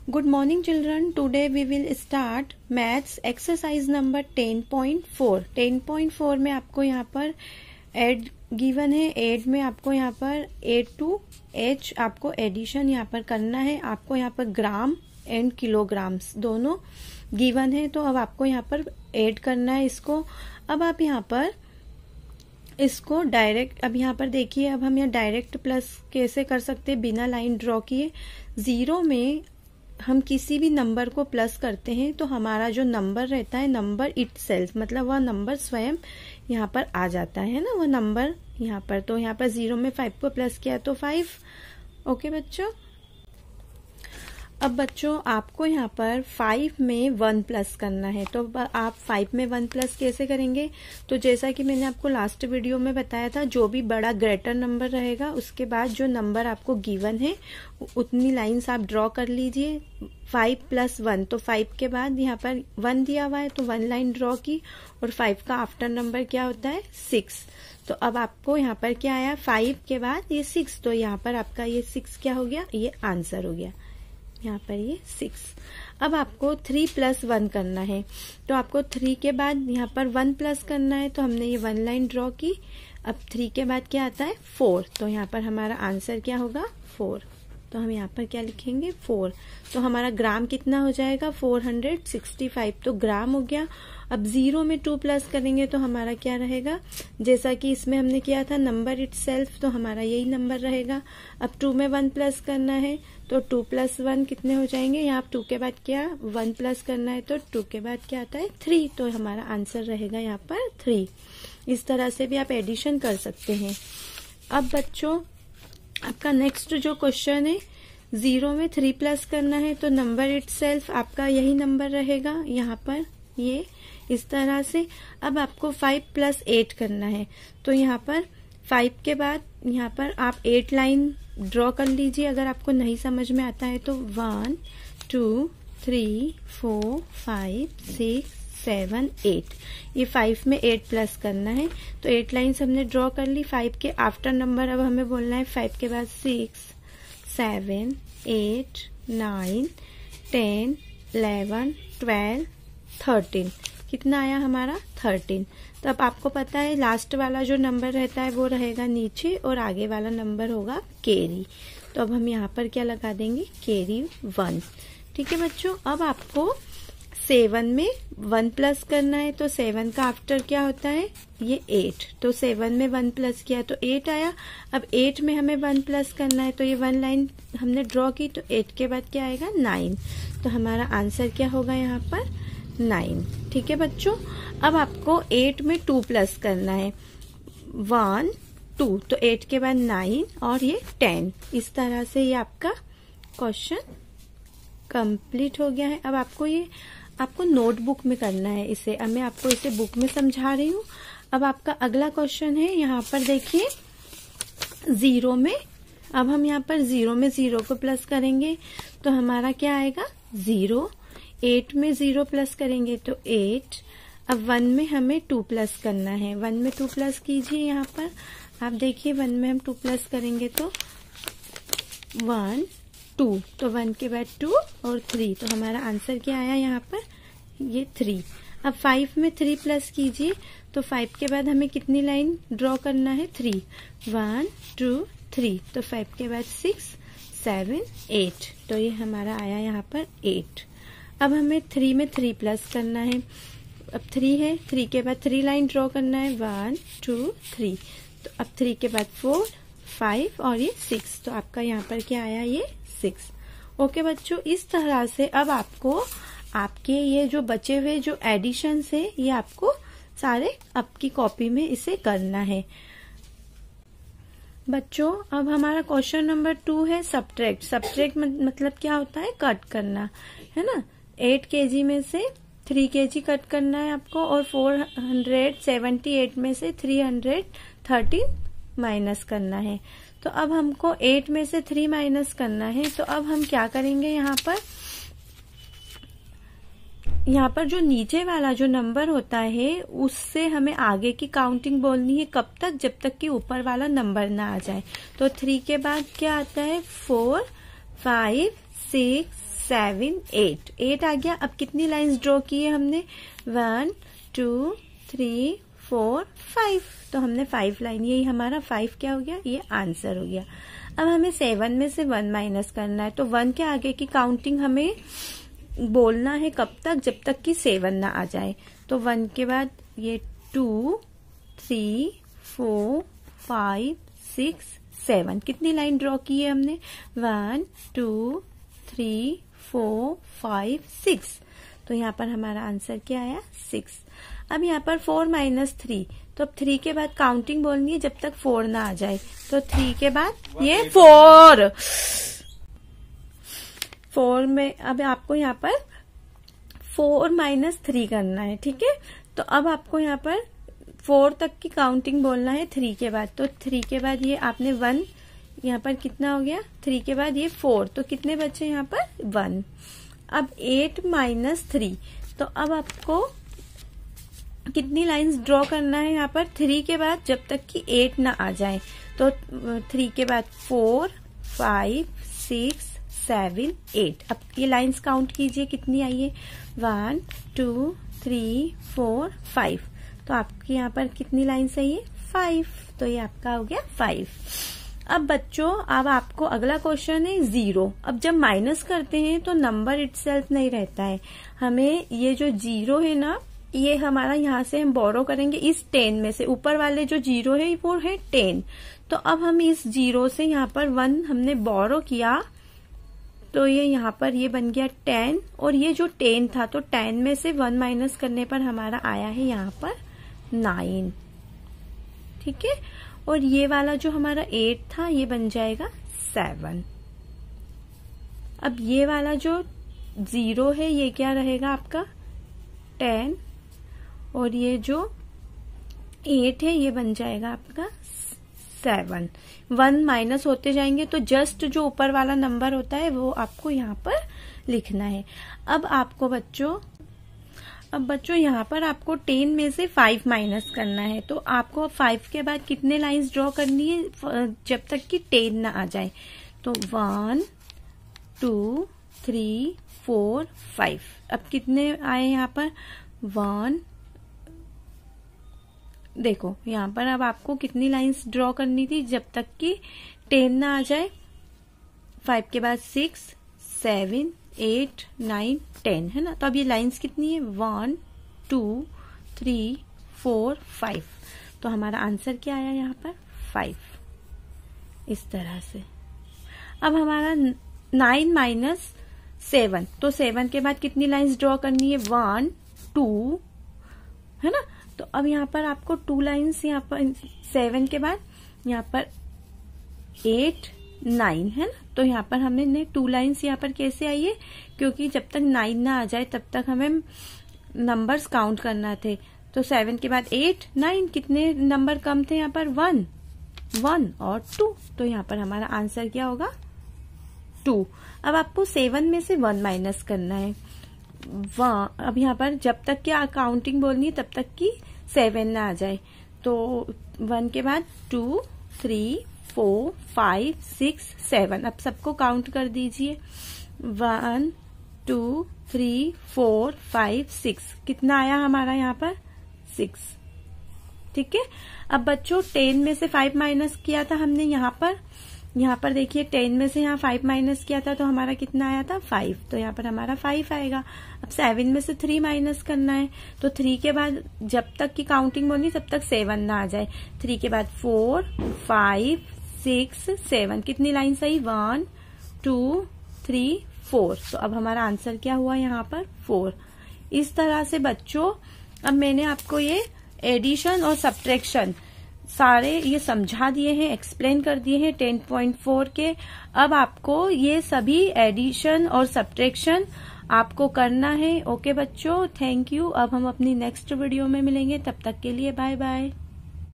Good morning children. Today we will start maths exercise number 10.4. 10.4 में आपको यहाँ पर एड गिवन है. एड में आपको यहाँ पर A to H आपको एडिशन यहाँ पर करना है. आपको यहाँ पर ग्राम एंड किलोग्राम्स दोनों गिवन है, तो अब आपको यहाँ पर ऐड करना है इसको. अब आप यहाँ पर इसको डायरेक्ट, अब यहाँ पर देखिए, अब हम यहाँ डायरेक्ट प्लस कैसे कर सकते हैं बिना लाइन ड्रॉ किए. 0 में हम किसी भी नंबर को प्लस करते हैं तो हमारा जो नंबर रहता है, नंबर इटसेल्फ, मतलब वह नंबर स्वयं यहाँ पर आ जाता है ना, वह नंबर यहाँ पर. तो यहाँ पर 0 में 5 को प्लस किया तो 5. ओके बच्चों. अब बच्चों आपको यहाँ पर 5 में 1 प्लस करना है. तो आप 5 में 1 प्लस कैसे करेंगे? तो जैसा कि मैंने आपको लास्ट वीडियो में बताया था, जो भी बड़ा ग्रेटर नंबर रहेगा उसके बाद जो नंबर आपको गिवन है उतनी लाइंस आप ड्रॉ कर लीजिए. 5 प्लस 1, तो 5 के बाद यहाँ पर 1 दिया हुआ है तो 1 लाइन ड्रॉ की, और 5 का आफ्टर नंबर क्या होता है? 6. तो अब आपको यहाँ पर क्या आया? 5 के बाद ये 6, तो यहाँ पर आपका ये 6 क्या हो गया? ये आंसर हो गया. यहाँ पर ये 6. अब आपको 3 प्लस 1 करना है, तो आपको 3 के बाद यहाँ पर 1 प्लस करना है. तो हमने ये 1 लाइन ड्रॉ की. अब 3 के बाद क्या आता है? 4. तो यहाँ पर हमारा आंसर क्या होगा? 4. तो हम यहाँ पर क्या लिखेंगे? 4. तो हमारा ग्राम कितना हो जाएगा? 465. तो ग्राम हो गया. अब 0 में 2 प्लस करेंगे तो हमारा क्या रहेगा? जैसा कि इसमें हमने किया था नंबर इटसेल्फ, तो हमारा यही नंबर रहेगा. अब 2 में 1 प्लस करना है तो 2 प्लस 1 कितने हो जाएंगे? यहाँ 2 के बाद क्या 1 प्लस करना है तो 2 के बाद क्या आता है? 3. तो हमारा आंसर रहेगा यहाँ पर 3. इस तरह से भी आप एडिशन कर सकते हैं. अब बच्चों आपका नेक्स्ट जो क्वेश्चन है, 0 में 3 प्लस करना है तो नंबर इटसेल्फ आपका यही नंबर रहेगा यहाँ पर, ये इस तरह से. अब आपको 5 प्लस 8 करना है, तो यहाँ पर 5 के बाद यहाँ पर आप 8 लाइन ड्रॉ कर लीजिए. अगर आपको नहीं समझ में आता है तो 1 2 3 4 5 6 7 8, ये 5 में 8 प्लस करना है. तो 8 लाइन्स हमने ड्रॉ कर ली. 5 के आफ्टर नंबर अब हमें बोलना है 5 के बाद 6 7 8 9 10 11 12 13. कितना आया हमारा? 13. तो अब आपको पता है लास्ट वाला जो नंबर रहता है वो रहेगा नीचे और आगे वाला नंबर होगा कैरी. तो अब हम यहाँ पर क्या लगा देंगे? कैरी 1. ठीक है बच्चों. अब आपको 7 में 1 प्लस करना है, तो 7 का आफ्टर क्या होता है? ये 8. तो 7 में 1 प्लस किया तो 8 आया. अब 8 में हमें 1 प्लस करना है, तो ये 1 लाइन हमने ड्रॉ की, तो 8 के बाद क्या आएगा? 9. तो हमारा आंसर क्या होगा यहाँ पर? 9. ठीक है बच्चों. अब आपको 8 में 2 प्लस करना है. 1 2, तो 8 के बाद 9 और ये 10. इस तरह से ये आपका क्वेश्चन कंप्लीट हो गया है. अब आपको नोटबुक में करना है इसे. अब मैं आपको इसे बुक में समझा रही हूँ. अब आपका अगला क्वेश्चन है, यहाँ पर देखिए 0 में, अब हम यहाँ पर 0 में 0 को प्लस करेंगे तो हमारा क्या आएगा? 0. 8 में 0 प्लस करेंगे तो 8. अब 1 में हमें 2 प्लस करना है. 1 में 2 प्लस कीजिए. यहाँ पर आप देखिए 1 में हम 2 प्लस करेंगे तो 1 2, तो 1 के बाद 2 और 3. तो हमारा आंसर क्या आया यहाँ पर? ये 3. अब 5 में 3 प्लस कीजिए, तो 5 के बाद हमें कितनी लाइन ड्रॉ करना है? 3. 1 2 3, तो 5 के बाद 6 7 8. तो ये हमारा आया यहाँ पर 8. अब हमें 3 में 3 प्लस करना है. अब 3 है, 3 के बाद 3 लाइन ड्रॉ करना है. 1 2 3, तो अब 3 के बाद 4 5 और ये 6. तो आपका यहाँ पर क्या आया? ये 6. ओके बच्चों. इस तरह से अब आपको आपके ये जो बचे हुए जो एडिशन है ये आपको सारे आपकी कॉपी में इसे करना है. बच्चों अब हमारा क्वेश्चन नंबर 2 है सब्ट्रैक्ट. सब्ट्रैक्ट मतलब क्या होता है? कट करना, है ना. 8 kg में से 3 kg कट करना है आपको, और 478 में से 313 माइनस करना है. तो अब हमको 8 में से 3 माइनस करना है. तो अब हम क्या करेंगे? यहाँ पर जो नीचे वाला जो नंबर होता है उससे हमें आगे की काउंटिंग बोलनी है. कब तक? जब तक कि ऊपर वाला नंबर ना आ जाए. तो 3 के बाद क्या आता है? 4 5 6 7 8 8 आ गया। अब कितनी लाइंस ड्रॉ की है हमने? 1 2 3 4 5, तो हमने 5 लाइन, यही हमारा 5 क्या हो गया? ये आंसर हो गया। अब हमें 7 में से 1 माइनस करना है, तो 1 के आगे की काउंटिंग हमें बोलना है कब तक? जब तक कि 7 ना आ जाए। तो 1 के बाद ये 2 3 4 5 6 7, कितनी लाइन ड्रॉ की है हमने? 1 2 3 4 5 6, तो यहाँ पर हमारा आंसर क्या आया? 6। अब यहाँ पर 4 माइनस 3, तो अब 3 के बाद काउंटिंग बोलनी है जब तक 4 ना आ जाए। तो 3 के बाद ये 4 में अब आपको यहाँ पर 4 माइनस 3 करना है, ठीक है। तो अब आपको यहाँ पर 4 तक की काउंटिंग बोलना है 3 के बाद। तो 3 के बाद ये आपने 1, यहाँ पर कितना हो गया? 3 के बाद ये 4, तो कितने बचे यहाँ पर? 1। अब 8 माइनस 3, तो अब आपको कितनी लाइंस ड्रॉ करना है यहाँ पर? 3 के बाद जब तक कि 8 ना आ जाए। तो 3 के बाद 4 5 6 7 8, अब ये लाइंस काउंट कीजिए कितनी आई है? 1 2 3 4 5, तो आपकी यहाँ पर कितनी लाइंस है? ये 5, तो ये आपका हो गया 5। अब बच्चों, अब आपको अगला क्वेश्चन है 0। अब जब माइनस करते हैं तो नंबर इटसेल्फ नहीं रहता है, हमें ये जो 0 है ना, ये हमारा यहाँ से हम बोरो करेंगे इस 10 में से। ऊपर वाले जो 0 है वो है 10, तो अब हम इस 0 से यहाँ पर 1 हमने बोरो किया, तो ये यहाँ पर ये बन गया 10, और ये जो 10 था तो 10 में से 1 माइनस करने पर हमारा आया है यहाँ पर 9, ठीक है। और ये वाला जो हमारा 8 था ये बन जाएगा 7। अब ये वाला जो 0 है ये क्या रहेगा आपका? 10, और ये जो 8 है ये बन जाएगा आपका 7। 1 माइनस होते जाएंगे, तो जस्ट जो ऊपर वाला नंबर होता है वो आपको यहाँ पर लिखना है। अब बच्चों यहाँ पर आपको 10 में से 5 माइनस करना है, तो आपको 5 के बाद कितने लाइंस ड्रॉ करनी है जब तक कि 10 ना आ जाए? तो 1 2 3 4 5, अब कितने आए यहाँ पर? 1, देखो यहाँ पर अब आपको कितनी लाइंस ड्रॉ करनी थी जब तक कि 10 ना आ जाए? 5 के बाद 6 7 8 9 10, है ना। तो अब ये लाइंस कितनी है? 1 2 3 4 5, तो हमारा आंसर क्या आया यहाँ पर? 5, इस तरह से। अब हमारा 9 माइनस 7, तो 7 के बाद कितनी लाइंस ड्रॉ करनी है? 1 2, है ना। तो अब यहाँ पर आपको 2 लाइंस, यहाँ पर 7 के बाद यहाँ पर 8 9, है ना। तो यहाँ पर हमने 2 लाइंस यहाँ पर कैसे आई है? क्योंकि जब तक 9 ना आ जाए तब तक हमें नंबर्स काउंट करना थे। तो 7 के बाद 8 9, कितने नंबर कम थे यहाँ पर? 1 और 2, तो यहाँ पर हमारा आंसर क्या होगा? 2। अब आपको 7 में से 1 माइनस करना है। अब यहाँ पर जब तक क्या काउंटिंग बोलनी है तब तक कि 7 ना आ जाए। तो 1 के बाद 2 3 4 5 6 7, अब सबको काउंट कर दीजिए। 1 2 3 4 5 6, कितना आया हमारा यहाँ पर? 6, ठीक है। अब बच्चों 10 में से 5 माइनस किया था हमने यहाँ पर देखिए 10 में से यहाँ 5 माइनस किया था तो हमारा कितना आया था? 5, तो यहाँ पर हमारा 5 आएगा। अब 7 में से 3 माइनस करना है, तो 3 के बाद जब तक की काउंटिंग बोलनी तब तक 7 ना आ जाए। 3 के बाद 4 5 6 7, कितनी लाइन सही? 1 2 3 4, तो अब हमारा आंसर क्या हुआ यहाँ पर? 4। इस तरह से बच्चों अब मैंने आपको ये एडिशन और सब्ट्रैक्शन सारे ये समझा दिए हैं, एक्सप्लेन कर दिए हैं 10.4 के। अब आपको ये सभी एडिशन और सब्ट्रैक्शन आपको करना है। ओके बच्चों, थैंक यू। अब हम अपनी नेक्स्ट वीडियो में मिलेंगे, तब तक के लिए बाय बाय।